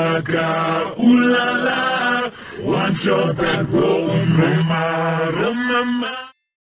gaga, ooh la la. One shot at Roma, Roma.